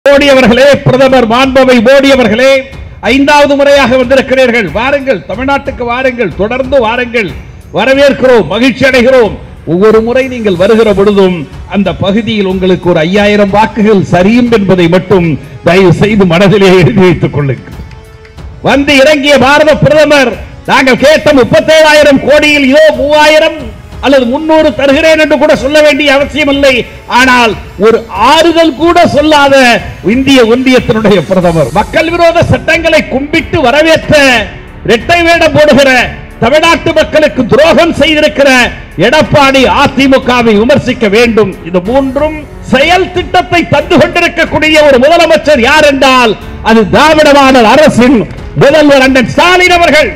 மோடி அவர்களே, பிரதமர் மாண்புமை மோடி அவர்களே, 5வது முறையாக வந்திருக்கிறீர்கள். வாருங்கள், தமிழ்நாட்டுக்கு வாருங்கள், தொடர்ந்து வாருங்கள், வரவேற்கிறோம், மகிழ்ச்சி அடைகிறோம். ஒவ்வொரு முறை நீங்கள் வருகிற பொழுதும் அந்த பகுதியில் உங்களுக்கு ஒரு 5000 வாக்குகள் சரியும் என்பதை மட்டும் தயவு செய்து மனதிலே எழுதி வைத்துக் கொள்ளுங்கள். வந்து இறங்கிய பாரத பிரதமர் நாங்கள் கேட்ட 37,000 கோடியில் இதோ 3000 அல்லது 300 தருகிறேன் என்று கூட சொல்ல வேண்டிய அவசியம் இல்லை. ஆனால் ஒரு ஆறுதல் கூட சொல்லாத இந்திய ஒன்றியத்தினுடைய பிரதமர் மக்கள் விரோத சட்டங்களை கும்பிட்டு வரவேற்ற, இரட்டை வேடம் போடுகிற, தமிழ்நாட்டு மக்களுக்கு துரோகம் செய்திருக்கிற எடப்பாடி அதிமுகவை விமர்சிக்க வேண்டும். இது மூன்றும் செயல் திட்டத்தை தந்து கொண்டிருக்கக்கூடிய ஒரு முதலமைச்சர் யார் என்றால் அது திராவிட மாடல் அரசின் முதல்வர் அண்ணன் ஸ்டாலின் அவர்கள்.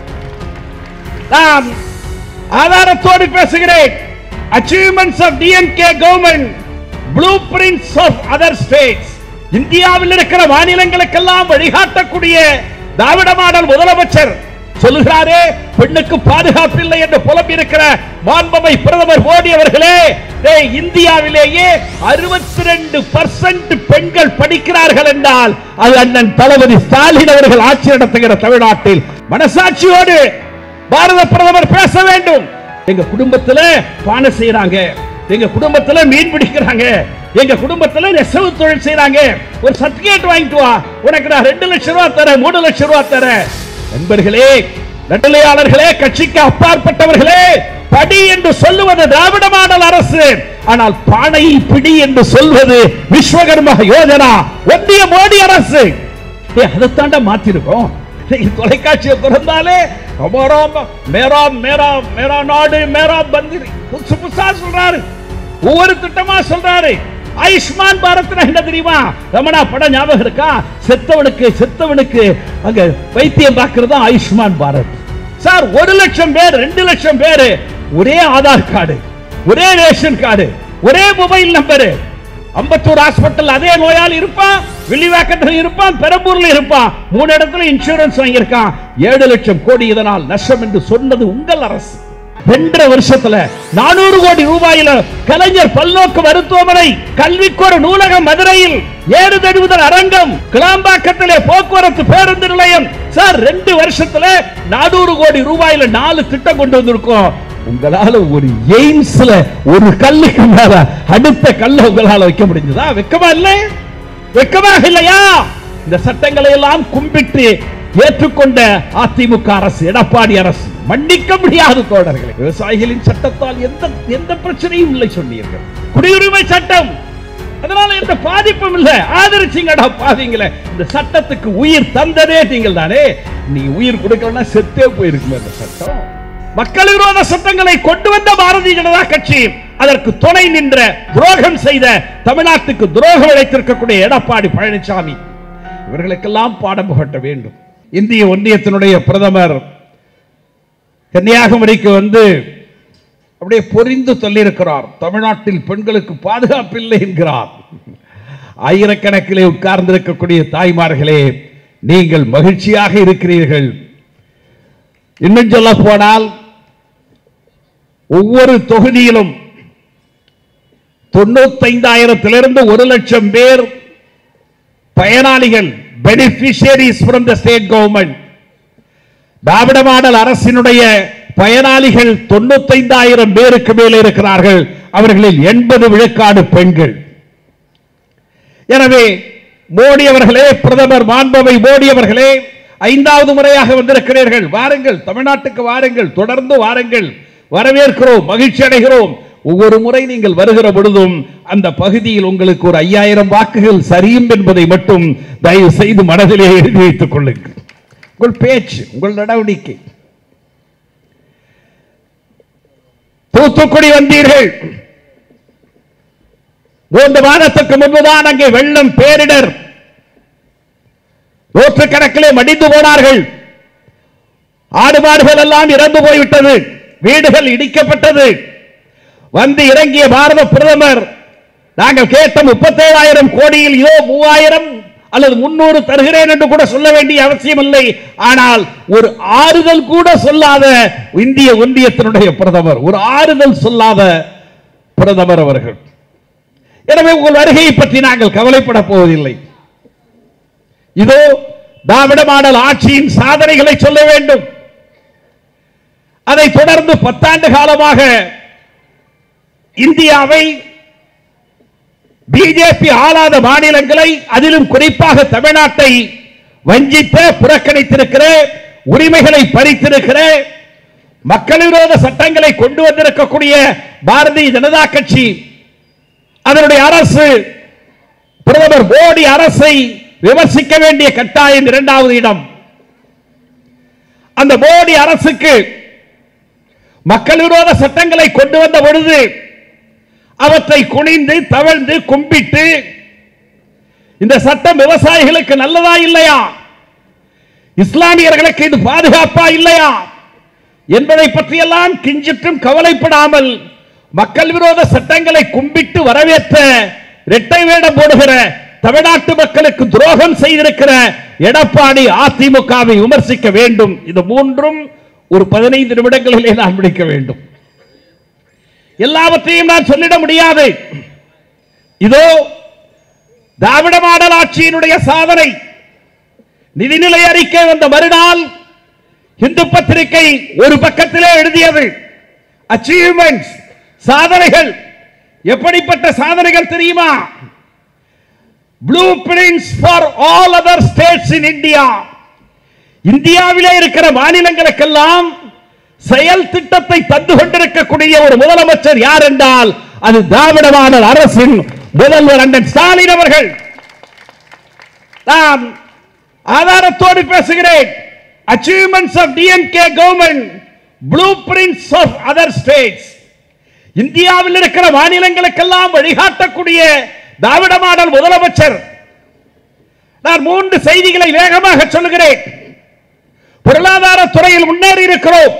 நான் ஆதாரத்தோடு பேசுகிறேன். Achievements of DMK government, blueprints of other states. இந்தியாவில் இருக்கிற மாநிலங்களுக்கெல்லாம் வழிகாட்டக்கூடிய திராவிட மாடல் முதலமைச்சர் சொல்லுகிறாரே, பெண்ணுக்கு பாதுகாப்பு இல்லை என்று புலம்பி இருக்கிற மாண்புமை பிரதமர் மோடி அவர்களே, இந்தியாவிலேயே 62% பெண்கள் படிக்கிறார்கள் என்றால் அது அண்ணன் தளபதி ஸ்டாலின் அவர்கள் ஆட்சி நடத்துகிற தமிழ்நாட்டில் மனசாட்சியோடு பாரத பிரதமர் பேச வேண்டும். எங்க குடும்பத்துல பானை செய்யறாங்க, எங்க குடும்பத்துல மீன் பிடிக்கிறாங்க, எங்க குடும்பத்துல நெசவு தொழில் செய்யறாங்க, ஒரு சர்டிபிகேட் வாங்கிட்டு வா, உனக்கு நான் 2 லட்சம் ரூபாய் தரேன், 3 லட்சம் ரூபாய் தரேன். நண்பர்களே, நடுநிலையாளர்களே, கட்சிக்கு அப்பாற்பட்டவர்களே, படி என்று சொல்லுவது திராவிட மாடல் அரசு, ஆனால் பானையை பிடி என்று சொல்வது விஸ்வகர்மா யோஜனா ஒன்றிய மோடி அரசு. அதைத்தாண்ட மாத்திருக்கோம். தொலைக்காட்சியை திறந்தாலே மேரா நாடு மேரா பந்திரி புதுசு புதுசா சொல்றாரு, ஒவ்வொரு திட்டமா சொல்றாரு. ஆயுஷ்மான் பாரத் என்ன தெரியுமா? ரமணா படம் ஞாபகம் இருக்கா? செத்தவனுக்கு அங்க வைத்தியம் பார்க்கிறது ஆயுஷ்மான் பாரத். சார், 1 லட்சம் பேர், 2 லட்சம் பேர், ஒரே ஆதார் கார்டு, ஒரே ரேஷன் கார்டு, ஒரே மொபைல் நம்பர். அம்பத்தூர் ஹாஸ்பிட்டல் அதே நோயாளி இருப்பான், வில்லிவாக்கத்தில் இருப்பான், பெரம்பூர்ல இருப்பான், 3 இடத்துல இன்சூரன்ஸ் வாங்கியிருக்கான். 7 லட்சம் கோடி இதனால் நஷ்டம் என்று சொன்னது உங்கள் அரசு. 2 வருஷத்துல 400 கோடி ரூபாயில கலைஞர் பல்நோக்கு மருத்துவமனை, கல்விக்கொரு நூலகம் மதுரையில், ஏறுதழுவுதல் அரங்கம் கிளாம்பாக்கத்திலே, போக்குவரத்து பேருந்து நிலையம். சார், 2 வருஷத்துல 400 கோடி ரூபாயில 4 திட்டம் கொண்டு வந்திருக்கோம். உங்களால ஒரு எய்ம்ஸ்ல ஒரு கல்லுக்கு மேல அடுத்த கல்ல உங்களால வைக்க முடிஞ்சதா? வெக்கமா இல்ல? வெக்கமாக இல்லையா? இந்த சட்டங்களை எல்லாம் கும்பிட்டு ஏற்றுக்கொண்ட அதிமுக அரசு, எடப்பாடி அரசு மன்னிக்க முடியாது தோழர்களே. விவசாயிகளின் சட்டத்தால் எந்த பிரச்சனையும் இல்லை சொன்னீர்கள். குடியுரிமை சட்டம், அதனால எந்த பாதிப்பும் இல்லை, ஆதரிச்சீங்கடா பாவீங்களே. இந்த சட்டத்துக்கு உயிர் தந்ததே நீங்கள் தானே. நீ உயிர் கொடுக்கலன்னா செத்தே போயிருக்குமே இந்த சட்டம். மக்கள் விரோத சட்டங்களை கொண்டு வந்த பாரதிய ஜனதா கட்சி, அதற்கு துணை நின்ற, துரோகம் செய்த, தமிழ்நாட்டுக்கு துரோகம் இழைத்திருக்கக்கூடிய எடப்பாடி பழனிசாமி, இவர்களுக்கெல்லாம் பாடம் புகட்ட வேண்டும். இந்திய ஒன்றியத்தினுடைய பிரதமர் கன்னியாகுமரிக்கு வந்து அப்படியே பொறிந்து தள்ளியிருக்கிறார். தமிழ்நாட்டில் பெண்களுக்கு பாதுகாப்பு இல்லை என்கிறார். ஆயிரக்கணக்கிலே உட்கார்ந்திருக்கக்கூடிய தாய்மார்களே, நீங்கள் மகிழ்ச்சியாக இருக்கிறீர்கள். இன்னும் சொல்ல போனால் ஒவ்வொரு தொகுதியிலும் 95,000 1 லட்சம் பேர் பயனாளிகள், beneficiaries from the state government. Dravida model அரசினுடைய பயனாளிகள் 95,000 பேருக்கு மேல் இருக்கிறார்கள். அவர்களில் 80 விழுக்காடு பெண்கள். எனவே மோடி அவர்களே, பிரதமர் மாண்புமை மோடி அவர்களே, 5வது முறையாக வந்திருக்கிறீர்கள். வாருங்கள், தமிழ்நாட்டுக்கு வாருங்கள், தொடர்ந்து வாருங்கள், வரவேற்கிறோம், மகிழ்ச்சி அடைகிறோம். ஒவ்வொரு முறை நீங்கள் வருகிற பொழுதும் அந்த பகுதியில் உங்களுக்கு ஒரு 5000 வாக்குகள் சரியும் என்பதை மட்டும் தயவு செய்து மனதிலே எழுதி வைத்துக் கொள்ளுங்கள். உங்கள் பேச்சு, உங்கள் நடவடிக்கை. தூத்துக்குடி வந்தீர்கள். 3 மாதத்துக்கு முன்புதான் அங்கே வெள்ளம், பேரிடர், நூற்றுக்கணக்கிலே மடிந்து போனார்கள். ஆடு மாடுகள் எல்லாம் இறந்து போய்விட்டது, வீடுகள் இடிக்கப்பட்டது. வந்து இறங்கிய பாரத பிரதமர் நாங்கள் கேட்ட 37,000 கோடியில் இதோ 3000 அல்லது 300 தருகிறேன் என்று கூட சொல்ல வேண்டிய அவசியம் இல்லை. ஆனால் ஒரு ஆறுதல் கூட சொல்லாத இந்திய ஒன்றியத்தினுடைய பிரதமர், ஒரு ஆறுதல் சொல்லாத பிரதமர் அவர்கள். எனவே உங்கள் வருகையை பற்றி நாங்கள் கவலைப்பட போவதில்லை. இதோ திராவிட மாடல் ஆட்சியின் சாதனைகளை சொல்ல வேண்டும். அதை தொடர்ந்து 10 ஆண்டு காலமாக இந்தியாவை பிஜேபி ஆளாத மாநிலங்களை, அதிலும் குறிப்பாக தமிழ்நாட்டை வஞ்சித்த, புறக்கணித்திருக்கிற, உரிமைகளை பறித்திருக்கிற, மக்கள் விரோத சட்டங்களை கொண்டு வந்திருக்கக்கூடிய பாரதிய ஜனதா கட்சி, அதனுடைய அரசு, பிரதமர் மோடி அரசை விமர்சிக்க வேண்டிய கட்டாயம் 2வது இடம். அந்த மோடி அரசுக்கு மக்கள் விரோத சட்டங்களை கொண்டு வந்த பொழுது அவற்றை குனிந்து தவழ்ந்து கும்பிட்டு, இந்த சட்டம் விவசாயிகளுக்கு நல்லதா இல்லையா, இஸ்லாமியர்களுக்கு இது பாதுகாப்பா இல்லையா என்பதை பற்றியெல்லாம் கிஞ்சிற்றும் கவலைப்படாமல் மக்கள் விரோத சட்டங்களை கும்பிட்டு வரவேற்ற, இரட்டை வேடம் போடுகிற, தமிழ்நாட்டு மக்களுக்கு துரோகம் செய்திருக்கிற எடப்பாடி அதிமுகவை விமர்சிக்க வேண்டும். இது மூன்றும் ஒரு 15 நிமிடங்களிலே நான் முடிக்க வேண்டும். எல்லாவற்றையும் நான் சொல்லிட முடியாது. இதோ திராவிட மாடல் ஆட்சியினுடைய சாதனை. நிதிநிலை அறிக்கை வந்த மறுநாள் இந்து பத்திரிகை ஒரு பக்கத்திலே எழுதியது, அச்சீவ்மென்ட்ஸ், சாதனைகள். எப்படிப்பட்ட சாதனைகள் தெரியுமா? Blueprints for all other states in India. இந்தியாவிலே இருக்கிற மாநிலங்களுக்கெல்லாம் செயல் திட்டத்தை தந்து கொண்டிருக்கக்கூடிய ஒரு முதலமைச்சர் யார் என்றால் அது திராவிட மாடல் அரசின் முதல்வர் அண்ணன் ஸ்டாலின் அவர்கள். நான் ஆதாரத்தோடு பேசுகிறேன். Achievements of DMK government, blueprints of other states. இந்தியாவில் இருக்கிற மாநிலங்களுக்கெல்லாம் வழிகாட்டக்கூடிய திராவிட மாடல் முதலமைச்சர். நான் 3 செய்திகளை வேகமாக சொல்லுகிறேன். பொருளாதார துறையில் முன்னேறி இருக்கிறோம்.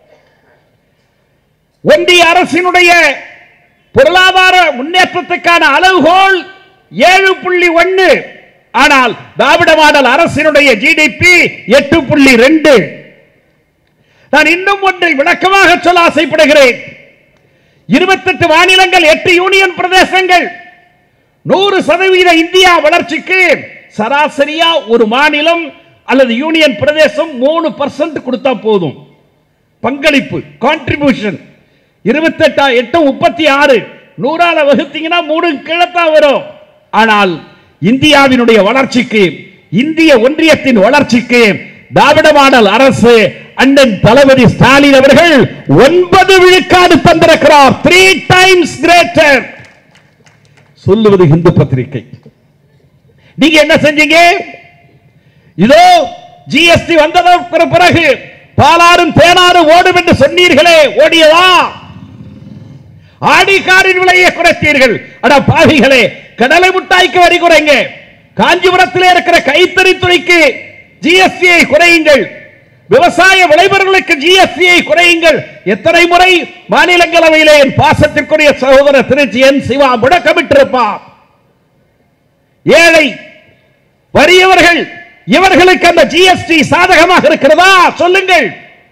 ஒன்றிய அரசினுடைய பொருளாதார முன்னேற்றத்துக்கான அளவுகோல் 7.1. ஆனால் திராவிட மாடல் அரசினுடைய ஜிடிபி 8.2. நான் இன்னும் ஒன்றை விளக்கமாக சொல்ல ஆசைப்படுகிறேன். 28 மாநிலங்கள், 8 யூனியன் பிரதேசங்கள், 100% இந்தியா வளர்ச்சிக்கு சராசரியா ஒரு மாநிலம் அல்லது யூனியன் பிரதேசம் 3% கொடுத்தா போதும். பங்களிப்பு, கான்ட்ரிபியூஷன் 28 36 100ஆல வகுத்தீங்கன்னா 3 கிழத்தா வரும். ஆனால் இந்தியாவினுடைய வளர்ச்சிக்கு, இந்திய ஒன்றியத்தின் வளர்ச்சிக்கு திராவிட மாடல் அரசு அண்ணன் தளபதி ஸ்டாலின் அவர்கள் 9 விழுக்காடு தந்திருக்கிறார். 3 times greater. சொல்லுவது இந்து பத்திரிகை. நீங்க என்ன செஞ்சீங்க? இதோ ஜிஎஸ்டி வந்ததற்கு பிறகு பாலாறும் தேனாரும் ஓடும் என்று சொன்னீர்களே, ஓடியதா? ஆடிக்காரின் விலையை குறைத்தீர்கள். அட பாவிகளே, கடலை முட்டாய்க்கு வரி குறைங்க. காஞ்சிபுரத்தில் இருக்கிற கைத்தறி துறைக்கு ஜிஎஸ்டியை குறையுங்கள். விவசாய விளைபொருளுக்கு ஜிஎஸ்டியை குறையுங்கள். எத்தனை முறை மாநிலங்களவையிலே என் பாசத்திற்குரிய சகோதரர் திருச்சி என் சிவா முடக்கமிட்டிருப்பார். ஏழை வறியவர்கள், இவர்களுக்கு அந்த ஜிஎஸ்டி சாதகமாக இருக்கிறதா? சொல்லுங்கள்.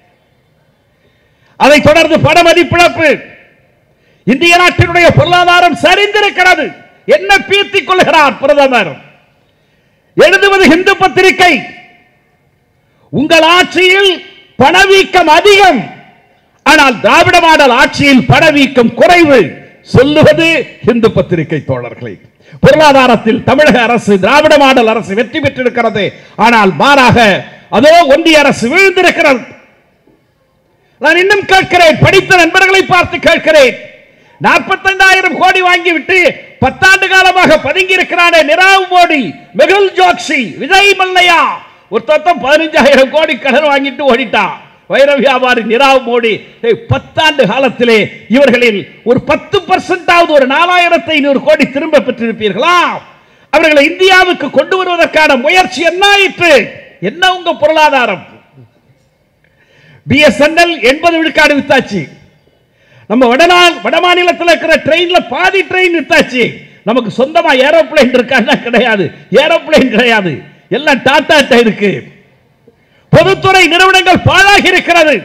அதை தொடர்ந்து பண மதிப்பிழப்பு. இந்திய நாட்டினுடைய பொருளாதாரம் சரிந்திருக்கிறது. என்ன பீத்திக் கொள்கிறார் பிரதமர்? எழுதுவது இந்து பத்திரிகை. உங்கள் ஆட்சியில் பணவீக்கம் அதிகம், ஆனால் திராவிட மாடல் ஆட்சியில் பணவீக்கம் குறைவு. சொல்லுவது இந்து பத்திரிகை தோழர்களே. பொருளாதாரத்தில் தமிழக அரசு, திராவிட மாடல் அரசு வெற்றி பெற்றிருக்கிறது. ஆனால் மாறாக அதோ ஒன்றிய அரசு வீழ்ந்திருக்கிறது. நான் இன்னும் கேட்கிறேன், படித்த நண்பர்களை பார்த்து கேட்கிறேன். 45,000 கோடி வாங்கிவிட்டு 10 ஆண்டு காலமாக பதுங்கி இருக்கிறானே நிராவ் மோடி, மெகுல் ஜோக்சி, விஜய் மல்லையா, ஒருத்தன் 15,000 கோடி கடன் வாங்கிட்டு ஓடிட்டான். வைர வியாபாரி நிராவ் மோடி. 10 ஆண்டு காலத்திலே இவர்களில் ஒரு 10% ஒரு 4,500 கோடி திரும்ப பெற்றிருப்பீர்களா? அவர்களை இந்தியாவுக்கு கொண்டு வருவதற்கான முயற்சி என்ன ஆயிற்று? என்ன உங்க பொருளாதாரம்? பிஎஸ்என்எல் 80 விழுக்காடு வித்தாச்சு. நம்ம வட மாநிலத்தில் இருக்கிற ட்ரெயின்ல பாதி ட்ரெயின் வித்தாச்சு. நமக்கு சொந்தமா ஏரோப்ளேன் இருக்கா? கிடையாது. ஏரோப்ளேன் கிடையாது, எல்லாம் டாடா இருக்கு. பொதுத்துறை நிறுவனங்கள் பாழாகி இருக்கிறது.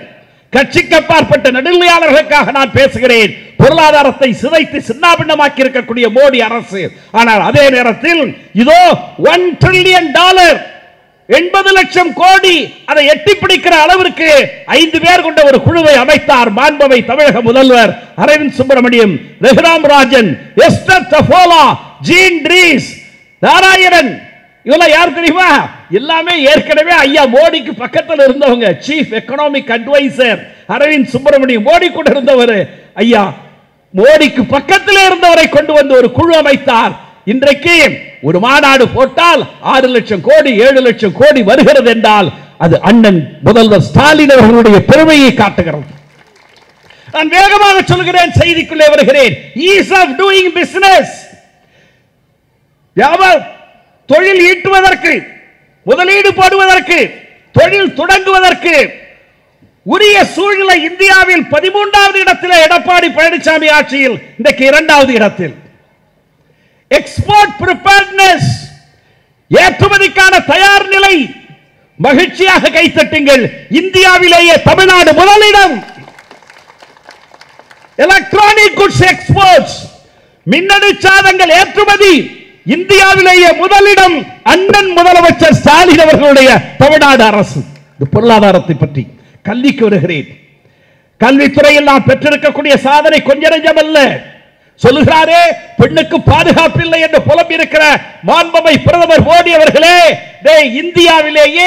கட்சிக்கு அப்பாற்பட்ட நடுநிலையாளர்களுக்காக நான் பேசுகிறேன். பொருளாதாரத்தை சிதைத்து சின்னாபின்னமாக்கி இருக்கக்கூடிய மோடி அரசு. ஆனால் அதே நேரத்தில் இதோ $1 trillion 80 லட்சம் கோடி அதை எட்டி பிடிக்கிற அளவிற்கு 5 பேர் கொண்ட ஒரு குழுவை அமைத்தார் மாண்புமை தமிழக முதல்வர் Arvind Subramaniam, Raghuram Rajan, Esther Duflo, Jean Dreze, Narayanan. இவெல்லாம் யார் தெரியுமா? எல்லாமே ஏற்கனவே ஐயா மோடிக்கு பக்கத்தில் இருந்தவங்க. Chief economic adviser Arvind Subramaniam Modi கூட இருந்தவர். ஐயா மோடிக்கு பக்கத்தில் இருந்தவரை கொண்டு வந்து ஒரு குழு அமைத்தார். இன்றைக்கு ஒரு மாநாடு போட்டால் 6 லட்சம் கோடி 7 லட்சம் கோடி வருகிறது என்றால் அது அண்ணன் முதல்வர் ஸ்டாலின் அவர்களுடைய பெருமையை காட்டுகிறது. நான் வேகமாக சொல்கிறேன், செய்திக்குள்ளே வருகிறேன். ஈஸ் ஆஃப் டூயிங் பிசினஸ், தொழில் ஈட்டுவதற்கு, முதலீடு போடுவதற்கு, தொழில் தொடங்குவதற்கு உரிய சூழ்நிலை இந்தியாவில் 13வது இடத்தில் எடப்பாடி பழனிசாமி ஆட்சியில் இன்றைக்கு 2வது இடத்தில். எக்ஸ்போர்ட் பிரிப்பேர்ட்னஸ், ஏற்றுமதிக்கான தயார் நிலை, மகிழ்ச்சியாக கைத்தட்டுங்கள். இந்தியாவிலேயே தமிழ்நாடு முதலிடம். எலக்ட்ரானிக் குட்ஸ் எக்ஸ்போர்ட்ஸ், மின்னணு சாதனங்கள் ஏற்றுமதி இந்தியாவிலேயே முதலிடம். அண்ணன் முதலமைச்சர் ஸ்டாலின் அவர்களுடைய தமிழ்நாடு அரசு. பொருளாதாரத்தை பற்றி கல்விக்கு வருகிறேன். கல்வித்துறையில் நாம் பெற்றிருக்கக்கூடிய சாதனை கொஞ்ச நெஞ்சம் அல்ல. சொல்லுகிறாரே பெண்ணுக்கு பாதுகாப்பு இல்லை என்று புலம்பி இருக்கிற மாண்புமை பிரதமர் மோடி அவர்களே, இந்தியாவிலேயே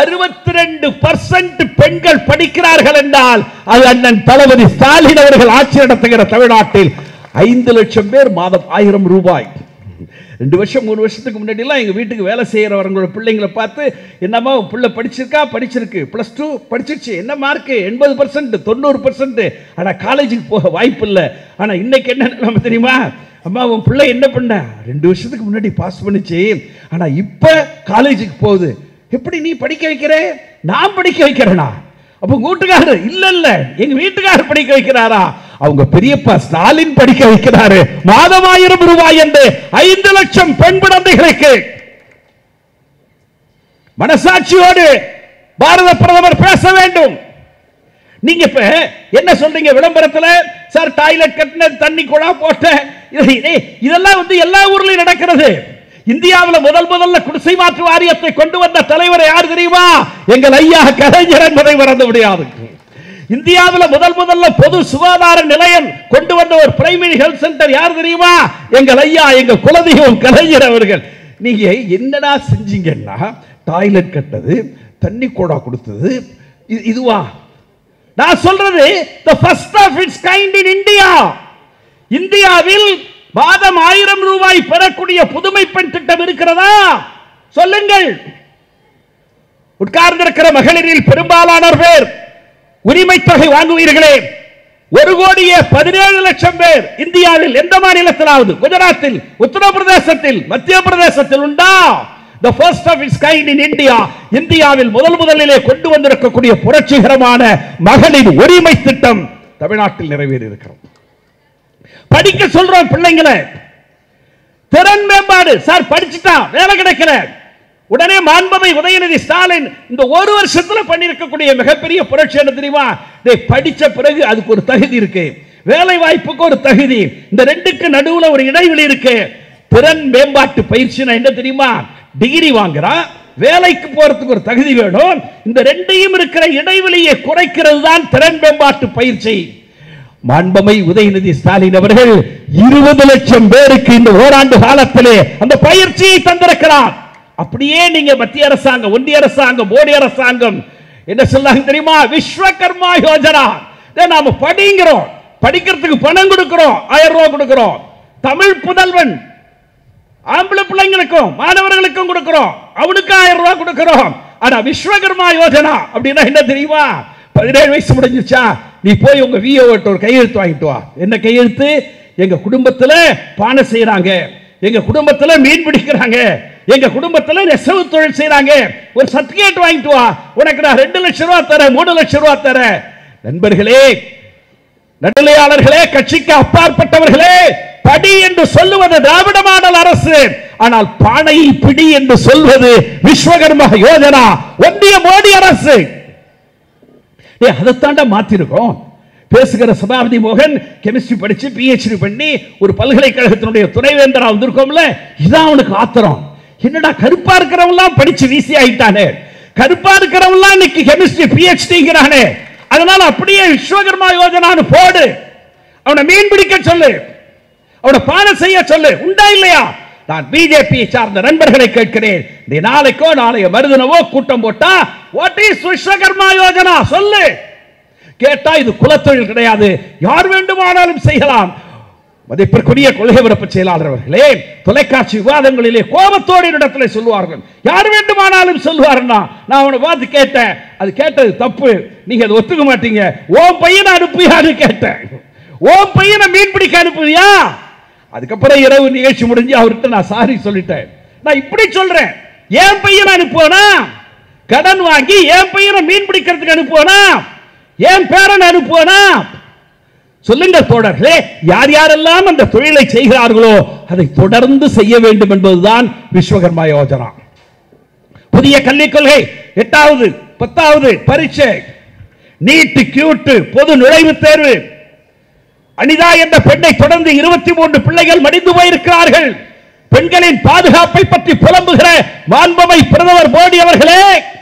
62% பெண்கள் படிக்கிறார்கள் என்றால் அது அண்ணன் தளபதி ஸ்டாலின் அவர்கள் ஆட்சி நடத்துகிற தமிழ்நாட்டில் 5 லட்சம் பேர் மாதம் 1000 ரூபாய். 2 வருஷம் 3 வருஷத்துக்கு முன்னாடி எல்லாம் எங்க வீட்டுக்கு வேலை செய்யறவங்களோட பிள்ளைங்களை பார்த்து, என்னமா பிள்ளை படிச்சிருக்கா? படிச்சிருக்கு, +2 படிச்சிருச்சு, என்ன மார்க்? 80%, 90%. ஆனா காலேஜுக்கு போக வாய்ப்பு இல்லை. ஆனா இன்னைக்கு என்ன நம்ம தெரியுமா? அம்மா உன் பிள்ளை என்ன பண்ண? 2 வருஷத்துக்கு முன்னாடி பாஸ் பண்ணிச்சு, ஆனா இப்ப காலேஜுக்கு போகுது. எப்படி நீ படிக்க வைக்கிற? நான் படிக்க வைக்கிறேனா? அப்ப வீட்டுக்காரர் இல்ல இல்ல எங்க வீட்டுக்காரர் படிக்க வைக்கிறாரா? அவங்க பெரியப்பா ஸ்டாலின் படிக்க வைக்கிறாரு. மாதம் 1000 ரூபாய் என்று 5 லட்சம் பெண் குழந்தைகளுக்கு. மனசாட்சியோடு பாரத பிரதமர் பேச வேண்டும். நீங்க இப்ப என்ன சொல்றீங்க விளம்பரத்தில்? சார் டாய்லெட் கட்டின, தண்ணி குழா போட்ட, இதெல்லாம் எல்லா ஊர்லயும் நடக்கிறது. இந்தியாவில் முதல்ல குடிசை மாற்று வாரியத்தை கொண்டு வந்த தலைவர் யார் தெரியுமா? எங்கள் ஐயா கலைஞர் என்பதை மறந்து முடியாது. இந்தியாவில் முதல்ல பொது சுகாதார நிலையம் கொண்டு வந்த ஒரு பிரைமரி ஹெல்த் சென்டர் யார் தெரியுமா? எங்கள் ஐயா, எங்கள் குலதெய்வம் கலைஞர் அவர்கள். நீங்க என்னடா செஞ்சீங்கன்னா, டாய்லெட் கட்டது, தண்ணி கோடா கொடுத்தது, இதுவா? நான் சொல்றது the first of its kind in India. இந்தியாவில் மாதம் 1000 ரூபாய் பெறக்கூடிய புதுமை பெண் திட்டம் இருக்கிறதா? சொல்லுங்கள். உட்கார்ந்திருக்கிற மகளிரில் பெரும்பாலானோர் பேர் உரிமை தொகை வாங்குவீர்களே. 1,17 லட்சம் பேர் இந்தியாவில் எந்த மாநிலத்திலாவது, குஜராத்தில், உத்தரப்பிரதேசத்தில், மத்திய பிரதேசத்தில் உண்டா? The first of its kind in India. இந்தியாவில் முதலிலே கொண்டு வந்திருக்கக்கூடிய புரட்சிகரமான மகளிர் உரிமை திட்டம் தமிழ்நாட்டில் நிறைவேறி இருக்கிறது. படிக்க சொல்றோம் பிள்ளைங்களை. திறன் மேம்பாடு, சார் படிச்சுட்டான் வேலை கிடைக்கல, உடனே மாண்புமை உதயநிதி ஸ்டாலின் இந்த 1 வருஷத்துல பண்ணிருக்கக்கூடிய மிகப்பெரிய புரட்சி என்ன தெரியுமா? படிச்ச பிறகு அதுக்கு ஒரு தகுதி இருக்கு, வேலை வாய்ப்புக்கு ஒரு தகுதி, இந்த ரெண்டுக்கு நடுவுல ஒரு இடைவெளி இருக்கு. திறன் மேம்பாட்டு பயிற்சி என்ன தெரியுமா? டிகிரி வாங்குறான், வேலைக்கு போறதுக்கு ஒரு தகுதி வேணும். இந்த ரெண்டையும் இருக்கிற இடைவெளியை குறைக்கிறது தான் திறன் மேம்பாட்டு பயிற்சி. மாண்புமை உதயநிதி ஸ்டாலின் அவர்கள் 20 லட்சம் பேருக்கு இந்த ஓராண்டு காலத்திலே அந்த பயிற்சியை தந்திருக்கிறார். அப்படியே நீங்க மத்திய அரசாங்கம், ஒன்றிய அரசாங்கம், மோடி அரசாங்கம் என்ன சொல்லாங்க தெரியுமா? விஸ்வகர்மா யோஜனா. நாம படிக்கிறோம், படிக்கிறதுக்கு பணம் கொடுக்கிறோம், 1000 ரூபாய் கொடுக்கிறோம். தமிழ் புதல்வன் ஆம்பளை பிள்ளைங்களுக்கும் மாணவர்களுக்கும் கொடுக்கிறோம், அவனுக்கு 1000 ரூபாய் கொடுக்கிறோம். ஆனா விஸ்வகர்மா யோஜனா அப்படின்னா என்ன தெரியுமா? 17 வயசு முடிஞ்சிச்சா, நீ போய் உங்க விஓ ஒரு கையெழுத்து வாங்கிட்டு வா. என்ன கையெழுத்து? எங்க குடும்பத்துல பானை செய்யறாங்க, எங்க குடும்பத்துல மீன் பிடிக்கிறாங்க, எங்க குடும்பத்துல நெசவு தொழில் செய்யறாங்க, ஒரு சர்டிபிகேட் வாங்கிட்டு வா, உனக்கு நான் 2 லட்சம் ரூபாய் தரேன், 3 லட்சம் ரூபாய் தரேன். நண்பர்களே, நடுநிலையாளர்களே, கட்சிக்கு அப்பாற்பட்டவர்களே, படி என்று சொல்லுவது திராவிட மாடல் அரசு, ஆனால் பானையை பிடி என்று சொல்வது விஸ்வகர்மா யோஜனா ஒன்றிய மோடி அரசு. அதைத்தாண்டா மாத்திருக்கோம். பேசுகிற சபாபதி மோகன் கெமிஸ்ட்ரி படிச்சு PhD பண்ணி ஒரு பல்கலைக்கழகத்தினுடைய துணைவேந்தரா வந்திருக்கோம்ல, இதான் அவனுக்கு ஆத்திரம். என்னடா கருப்பா இருக்கிறவெல்லாம் படிச்சு வீசி ஆயிட்டானே, கருப்பா இருக்கிறவெல்லாம் இன்னைக்கு கெமிஸ்ட்ரி PhDங்கிறானே, அதனால அப்படியே விஸ்வகர்மா யோஜனான்னு போடு, அவனை மீன் பிடிக்க சொல்லு, அவனை பானை செய்ய சொல்லு. உண்டா இல்லையா? நான் பிஜேபி சார்ந்த நண்பர்களை கேட்கிறேன், நாளைக்கோ நாளைய மருதினவோ கூட்டம் போட்டா வாட் இஸ் விஸ்வகர்மா யோஜனா சொல்லு. கேட்டா இது குலத்தொழில் கிடையாது, யார் வேண்டுமானாலும் செய்யலாம். மதிப்பிற்குரிய கொள்கை பரப்பு செயலாளர் அவர்களே, தொலைக்காட்சி விவாதங்களிலே கோபத்தோடு இடத்துல சொல்லுவார்கள், யார் வேண்டுமானாலும் சொல்லுவாருன்னா நான் அவனை பார்த்து கேட்டேன், அது கேட்டது தப்பு, நீங்க அதை ஒத்துக்க மாட்டீங்க, ஓம் பையனை அனுப்பியான்னு கேட்டேன், ஓம் பையனை மீன் பிடிக்க அனுப்புவியா? அதுக்கப்புறம் இரவு நிகழ்ச்சி முடிஞ்சு அவர்கிட்ட நான் சாரி சொல்லிட்டேன். நான் இப்படி சொல்றேன், என் பையனை அனுப்புவானா, கடன் வாங்கி என் பையனை மீன் பிடிக்கிறதுக்கு அனுப்புவானா, என் பேரன் அனுப்புவானா? சொல்லுங்க தோழர்களே, யார் யாரெல்லாம் அந்த தொழிலை செய்கிறார்களோ அதை தொடர்ந்து செய்ய வேண்டும் என்பதுதான் விஸ்வகர்மா யோஜனா. புதிய கல்விக் கொள்கை 8வது 10வது பரீட்சை, நீட் கியூட் பொது நுழைவுத் தேர்வு. அனிதா என்ற பெண்ணை தொடர்ந்து 23 பிள்ளைகள் மடிந்து போயிருக்கிறார்கள். பெண்களின் பாதுகாப்பை பற்றி புலம்புகிற மாண்புமை பிரதமர் மோடி அவர்களே,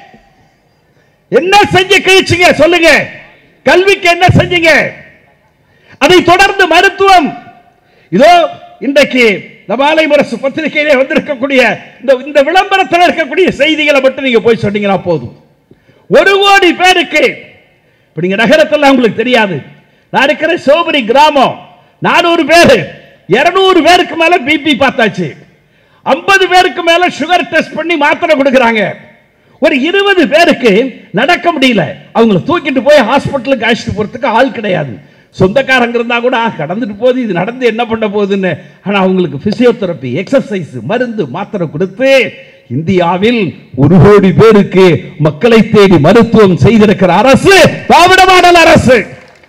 என்ன செஞ்சு கழிச்சீங்க சொல்லுங்க? கல்விக்கு என்ன செஞ்சீங்க? அதை தொடர்ந்து மருத்துவம். இதோ இன்றைக்கு நபாலை முரசு பத்திரிகையிலே வந்திருக்கக்கூடிய இந்த விளம்பரத்தில் இருக்கக்கூடிய செய்திகளை மட்டும் நீங்க போய் சொன்னீங்கன்னா போதும். 1 கோடி பேருக்கு, இப்ப நீங்க நகரத்தில் உங்களுக்கு தெரியாது, நான் இருக்கிற சோபரி கிராமம் 400 பேர், 200 பேருக்கு மேல பிபி பார்த்தாச்சு, 50 பேருக்கு மேல சுகர் டெஸ்ட் பண்ணி மாத்திரை கொடுக்கறாங்க, ஒரு 20 பேருக்கு நடக்க முடியல, அவங்களை தூக்கிட்டு போய் ஹாஸ்பிட்டலுக்கு அழைச்சிட்டு போறதுக்கு ஆள் கிடையாது. சொந்தக்காரங்க இருந்தா கூட கடந்துட்டு போகுது, இது நடந்து என்ன பண்ண போகுதுன்னு. ஆனா அவங்களுக்கு பிசியோதெரபி, எக்ஸசைஸ், மருந்து மாத்திரை கொடுத்து இந்தியாவில் 1 கோடி பேருக்கு மக்களை தேடி மருத்துவம் செய்திருக்கிற அரசு திராவிட மாடல் அரசு.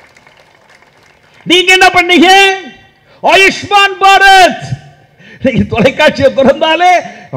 நீங்க என்ன பண்ணீங்க? ஆயுஷ்மான் பாரத். தொலைக்காட்சியை திறந்தாலே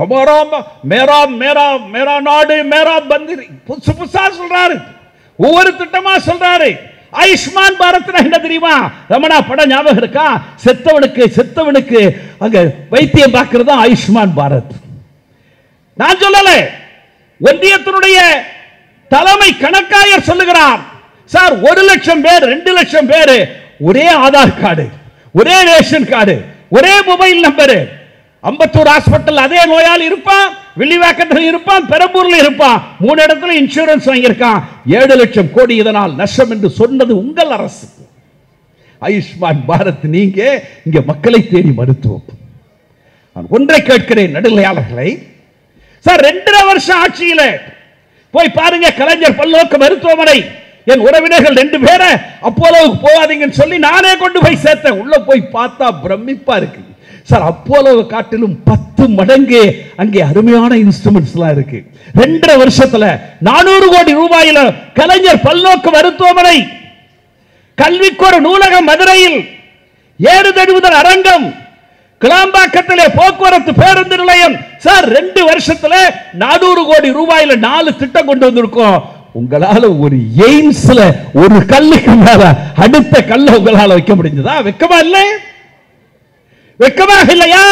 மேரா நாடு மேரா பந்திரி புதுசு புதுசா சொல்றாரு, ஒவ்வொரு திட்டமா சொல்றாரு. ஆயுஷ்மான் பாரத் என்ன தெரியுமா? ரமணா படம் ஞாபகம் இருக்கா? செத்தவனுக்கு அங்க வைத்தியம் பார்க்கிறது ஆயுஷ்மான் பாரத். நான் சொல்லல, ஒன்றியத்தினுடைய தலைமை கணக்காயர் சொல்லுகிறார், சார் 1 லட்சம் பேர் 2 லட்சம் பேர் ஒரே ஆதார் கார்டு, ஒரே ரேஷன் கார்டு, ஒரே மொபைல் நம்பர். அம்பத்தூர் ஹாஸ்பிட்டல் அதே நோயாளி இருப்பான், வில்லிவாக்கத்தில் இருப்பான், பெரம்பூர்ல இருப்பான், 3 இடத்துல இன்சூரன்ஸ் வாங்கியிருக்கான். 7 லட்சம் கோடி இதனால் நஷ்டம் என்று சொன்னது உங்கள் அரசு. ஆயுஷ்மான் பாரத் நீங்க இங்க மக்களை தேடி மருத்துவம். நான் ஒன்றை கேட்கிறேன் நடுநிலையாளர்களை, சார் 2.5 வருஷம் ஆட்சியில போய் பாருங்க கலைஞர் பல்நோக்கு மருத்துவமனை. என் உறவினர்கள் 2 பேரை அப்போலோவுக்கு போகாதீங்கன்னு சொல்லி நானே கொண்டு போய் சேர்த்தேன். உள்ள போய் பார்த்தா பிரமிப்பா இருக்கு சார். அப்போலோவை காட்டிலும் 10 மடங்கு அங்கே அருமையான இன்ஸ்ட்ருமெண்ட்ஸ் எல்லாம் இருக்கு. 2.5 வருஷத்துல 400 கோடி ரூபாயில கலைஞர் பல்நோக்கு மருத்துவமனை, கல்விக்கு ஒரு நூலகம் மதுரையில், ஏறு தழுவுதல் அரங்கம், கிளாம்பாக்கத்திலே போக்குவரத்து பேருந்து நிலையம். சார் 2 வருஷத்துல 400 கோடி ரூபாயில 4 திட்டம் கொண்டு வந்திருக்கோம். உங்களால ஒரு எய்ம்ஸ்ல ஒரு கல்லுக்கு மேல அடுத்த கல்ல உங்களால வைக்க முடிஞ்சதா? வெக்கமா இல்ல? வெக்கமாக இல்லையா?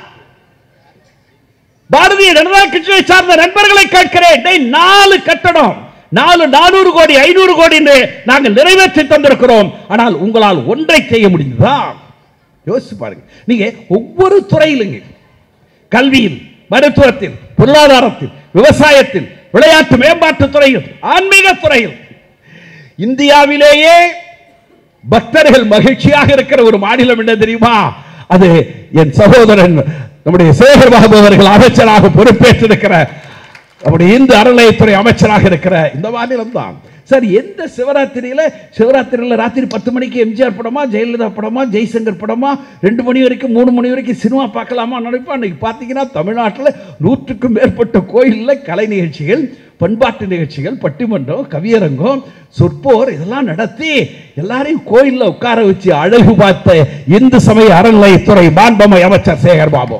பாரதிய ஜனதா கட்சியை சார்ந்த நண்பர்களை கேட்கிறேன், 4 கட்டடம் 400 கோடி 500 கோடி என்று நாங்கள் நிறைவேற்றி தந்திருக்கிறோம். ஆனால் உங்களால் ஒன்றை செய்ய முடிந்ததா? யோசிச்சு பாருங்க. நீங்க ஒவ்வொரு துறையிலுங்க, கல்வியில், மருத்துவத்தில், பொருளாதாரத்தில், விவசாயத்தில், விளையாட்டு மேம்பாட்டு துறையில், ஆன்மீக துறையில் இந்தியாவிலேயே பக்தர்கள் மகிழ்ச்சியாக இருக்கிற ஒரு மாநிலம் என்ன தெரியுமா? அது என் சகோதரன் நம்முடைய சேகர் பாபு அவர்கள் அமைச்சராக பொறுப்பேற்றிருக்கிற, நம்முடைய இந்து அறநிலையத்துறை அமைச்சராக இருக்கிற இந்த மாநிலம் தான். சார் எந்த சிவராத்திரியில ராத்திரி 10 மணிக்கு எம்ஜிஆர் படமா, ஜெயலலிதா படமா, ஜெய்சங்கர் படமா, 2 மணி வரைக்கும் 3 மணி வரைக்கும் சினிமா பார்க்கலாமா நினைப்பா. இன்னைக்கு பார்த்தீங்கன்னா தமிழ்நாட்டில் 100க்கும் மேற்பட்ட கோயிலில் கலை நிகழ்ச்சிகள், பண்பாட்டு நிகழ்ச்சிகள், பட்டிமன்றம், கவியரங்கம், சொற்போர் இதெல்லாம் நடத்தி எல்லாரையும் கோயிலில் உட்கார வச்சு அழகு பார்த்த இந்து சமய அறநிலையத்துறை மாண்புமை அமைச்சர் சேகர் பாபு.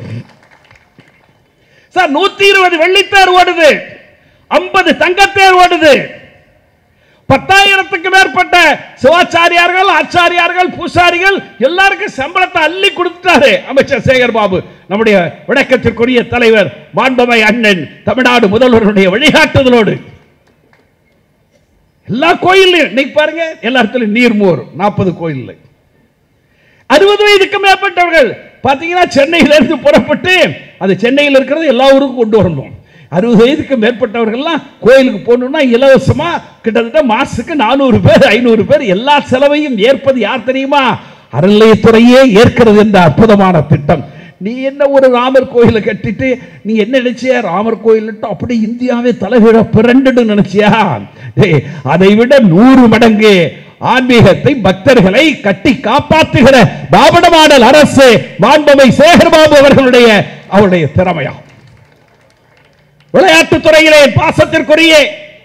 சார் 120 வெள்ளித்தேர் ஓடுது, 50 தங்கத்தேர் ஓடுது, 10,000க்கு மேற்பட்ட சிவாச்சாரியார்கள், ஆச்சாரியார்கள், பூசாரிகள் எல்லாருக்கும் சம்பளத்தை அள்ளி கொடுத்தாரு அமைச்சர் சேகர் பாபு. நம்முடைய வணக்கத்திற்குரிய தலைவர் மாண்புமை அண்ணன் தமிழ்நாடு முதல்வருடைய வழிகாட்டுதலோடு எல்லா கோயிலையும் இன்னைக்கு பாருங்க, எல்லா இடத்துலையும் நீர்மோர் 40 கோயில். 60 வயதுக்கு மேற்பட்டவர்கள் பாத்தீங்கன்னா சென்னையிலிருந்து புறப்பட்டு அது சென்னையில் இருக்கிறது எல்லா ஊருக்கும் கொண்டு வரணும். 60 வயதுக்கு மேற்பட்டவர்கள்லாம் கோயிலுக்கு போகணும்னா இலவசமா கிட்டத்தட்ட மாசத்துக்கு 400 பேர் 500 பேர். எல்லா செலவையும் ஏற்பது யார் தெரியுமா? அறநிலையத்துறையே ஏற்கிறது என்ற அற்புதமான திட்டம். நீ என்ன ஒரு ராமர் கோயிலை கட்டிட்டு நீ என்ன நினைச்சியா? ராமர் கோயில் அப்படி இந்தியாவே தலைவிட பிறண்டு நினைச்சியா? அதை விட 100 மடங்கு ஆன்மீகத்தை, பக்தர்களை கட்டி காப்பாற்றுகிற திராவிட மாடல் அரசு மாண்புமை சேகர்பாபு அவருடைய திறமையா. விளையாட்டுத் துறையிலே பாசத்திற்குரிய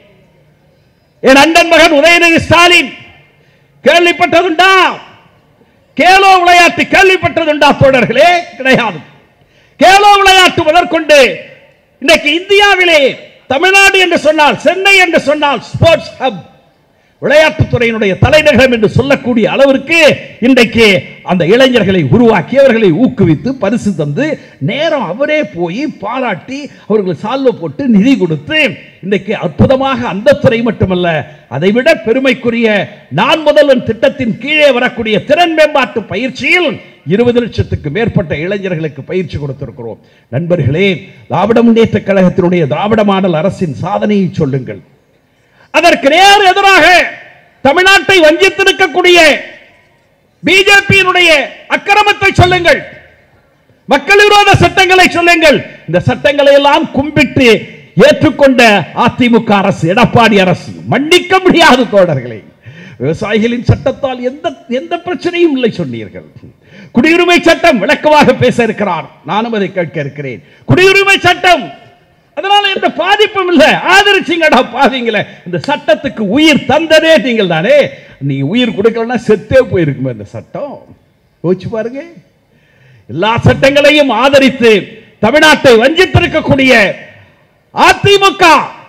என் அண்ணன் மகன் உதயநிதி ஸ்டாலின் கேள்விப்பட்டதுண்டா? கேலோ விளையாட்டு கேள்விப்பட்டதுண்டா தோழர்களே? கிடையாது. கேலோ விளையாட்டு முதற்கொண்டு இன்னைக்கு இந்தியாவிலே தமிழ்நாடு என்று சொன்னால், சென்னை என்று சொன்னால் ஸ்போர்ட்ஸ் ஹப், விளையாட்டுத்துறையினுடைய தலைநகரம் என்று சொல்லக்கூடிய அளவிற்கு இன்றைக்கு அந்த இளைஞர்களை உருவாக்கி அவர்களை ஊக்குவித்து பரிசு தந்து நேரம் அவரே போய் பாராட்டி அவர்களுக்கு சால்வை போட்டு நிதி கொடுத்து இன்றைக்கு அற்புதமாக அந்த துறை மட்டுமல்ல, அதைவிட பெருமைக்குரிய நான் முதல்வன் திட்டத்தின் கீழே வரக்கூடிய திறன் மேம்பாட்டு பயிற்சியில் 20 லட்சத்துக்கு மேற்பட்ட இளைஞர்களுக்கு பயிற்சி கொடுத்திருக்கிறோம். நண்பர்களே, திராவிட முன்னேற்ற கழகத்தினுடைய திராவிட மாடல் அரசின் சாதனையை சொல்லுங்கள். அதற்கு நேர் எதிராக தமிழ்நாட்டை வஞ்சித்திருக்கக்கூடிய பிஜேபியினுடைய அக்கிரமத்தை சொல்லுங்கள், மக்கள் விரோத சட்டங்களை சொல்லுங்கள். இந்த சட்டங்களை எல்லாம் கும்பிட்டு ஏற்றுக்கொண்ட அதிமுக அரசு, எடப்பாடி அரசு மன்னிக்க முடியாது தோழர்களே. விவசாயிகளின் சட்டத்தால் எந்த பிரச்சனையும் இல்லை சொன்னீர்கள். குடியுரிமை சட்டம் விளக்கமாக பேச இருக்கிறார், நானும் அதை கேட்க இருக்கிறேன். குடியுரிமை சட்டம் அதனால எந்த பாதிப்பும் இல்லை, ஆதரிச்சீங்கடா பாவீங்களே. இந்த சட்டத்துக்கு உயிர் தந்ததே நீங்கள் தானே. நீ உயிர் கொடுக்கலன்னா செத்தே போயிருக்குமே இந்த சட்டம். யோசிச்சு பாருங்க. எல்லா சட்டங்களையும் ஆதரித்து தமிழ்நாட்டை வஞ்சித்திருக்கக்கூடிய அதிமுக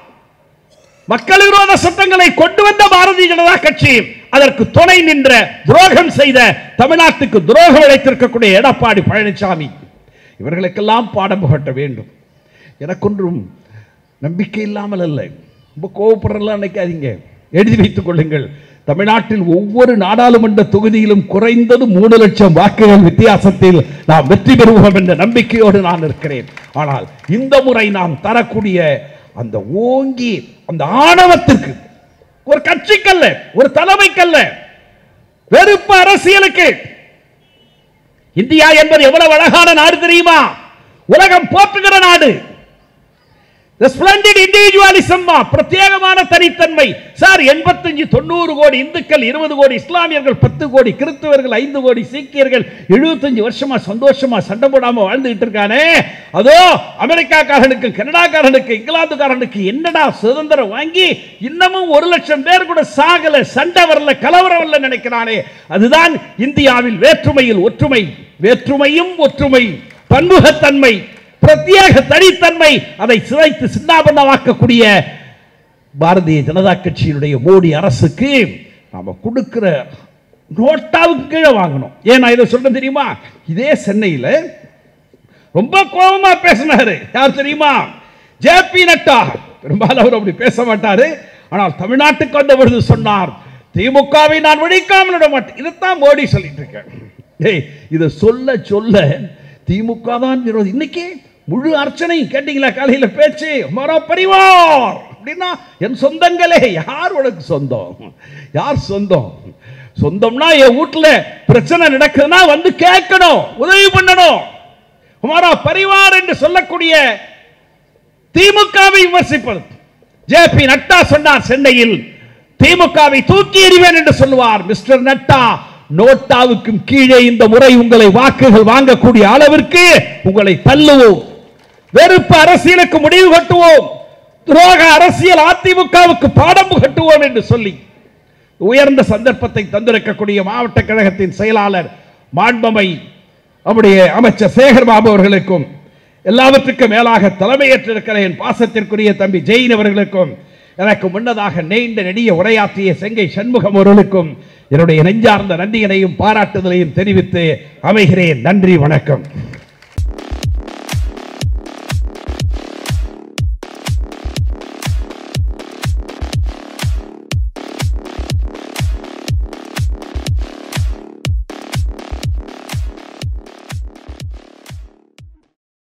மக்கள் விரோத சட்டங்களை கொண்டு வந்த பாரதிய ஜனதா கட்சி அதற்கு துணை நின்ற துரோகம் செய்த தமிழ்நாட்டுக்கு துரோகம் இழைத்திருக்கக்கூடிய எடப்பாடி பழனிசாமி இவர்களுக்கெல்லாம் பாடம் புகட்ட வேண்டும். எனக்கொன்றும் நம்பிக்கை இல்லாமல் அல்ல, ரொம்ப கோபப்படலாம் நினைக்காதீங்க, எழுதி வைத்துக் கொள்ளுங்கள். தமிழ்நாட்டில் ஒவ்வொரு நாடாளுமன்ற தொகுதியிலும் குறைந்தது 3 லட்சம் வாக்குகள் வித்தியாசத்தில் நாம் வெற்றி பெறுவோம் என்ற நம்பிக்கையோடு நான் இருக்கிறேன். ஆனால் இந்த முறை நாம் தரக்கூடிய அந்த ஓங்கி அந்த ஆணவத்திற்கு, ஒரு கட்சிக்கல்ல, ஒரு தலைமைக்கல்ல, வெறுப்பு அரசியலுக்கு. இந்தியா என்பது எவ்வளவு அழகான நாடு தெரியுமா? உலகம் போற்றுகிற நாடு. பிரத்யேகமான தனித்தன்மை சார். 85-90 கோடி இந்துக்கள், 20 கோடி இஸ்லாமியர்கள், 10 கோடி கிறிஸ்தவர்கள், 5 கோடி சீக்கியர்கள் 75 வருஷமா சந்தோஷமா சண்டை போடாம வாழ்ந்துட்டு இருக்கானே. அதோ அமெரிக்காக்காரனுக்கு, கனடாக்காரனுக்கு, இங்கிலாந்துக்காரனுக்கு என்னடா சுதந்திரம் வாங்கி இன்னமும் 1 லட்சம் பேர் கூட சாகல, சண்டை வரல, கலவரம் வரல நினைக்கிறானே. அதுதான் இந்தியாவில் வேற்றுமையில் ஒற்றுமை, வேற்றுமையும் ஒற்றுமை, பன்முகத்தன்மை, பிரத்யேக தனித்தன்மை, அதை சிதைத்து சின்னாபன்னமாக்கக்கூடிய பாரதிய ஜனதா கட்சியினுடைய மோடி அரசுக்கு நாம கொடுக்கிற நோட்டாவுக்கு கீழே வாங்கணும். ஏன் நான் இதை சொல்றேன் தெரியுமா? இதே சென்னையில் ரொம்ப கோபமா பேசினாரு யார் தெரியுமா? ஜே.பி. நட்டா. பெரும்பாலும் அவர் அப்படி பேச மாட்டாரு, ஆனால் தமிழ்நாட்டுக்கு வந்த பொழுது சொன்னார், திமுகவை நான் ஒழிக்காமல் விட மாட்டேன். இதைத்தான் மோடி சொல்லிட்டு இருக்கேன். இதை சொல்ல சொல்ல திமுக தான் விரோதி. இன்னைக்கு முழு அர்ச்சனை கேட்டீங்களா? காலையில பேச்சு ஹமாரா பரிவார் அப்படின்னா என் சொந்தங்களே. யார் உனக்கு சொந்தம்? யார் சொந்தம்? சொந்தம்னா என் வீட்டுல பிரச்சனை நடக்குதுன்னா வந்து கேட்கணும், உதவி பண்ணணும். ஹமாரா பரிவார் என்று சொல்லக்கூடிய திமுகவை விமர்சிப்பது. ஜே.பி. நட்டா சொன்னார் சென்னையில், திமுகவை தூக்கி எறிவேன் என்று சொல்லுவார். மிஸ்டர் நட்டா, நோட்டாவுக்கும் கீழே இந்த முறை உங்களை வாக்குகள் வாங்கக்கூடிய அளவிற்கு உங்களை தள்ளுவோம். வெறுப்பு அரசியலுக்கு முடிவு கட்டுவோம், துரோக அரசியல் அதிமுகவுக்கு பாடம் புகட்டுவோம் என்று சொல்லி உயர்ந்த சந்தர்ப்பத்தை தந்திருக்கக்கூடிய மாவட்ட கழகத்தின் செயலாளர் மாண்புமை நம்முடைய அமைச்சர் சேகர் பாபு அவர்களுக்கும், எல்லாவற்றுக்கும் மேலாக தலைமையேற்றிருக்கிற என் பாசத்திற்குரிய தம்பி ஜெயின் அவர்களுக்கும் எனக்கு முன்னதாக நீண்ட நெடிய உரையாற்றிய செங்கை சண்முகம் அவர்களுக்கும் என்னுடைய நெஞ்சார்ந்த நன்றியினையும் பாராட்டுதலையும் தெரிவித்து அமைகிறேன். நன்றி, வணக்கம்.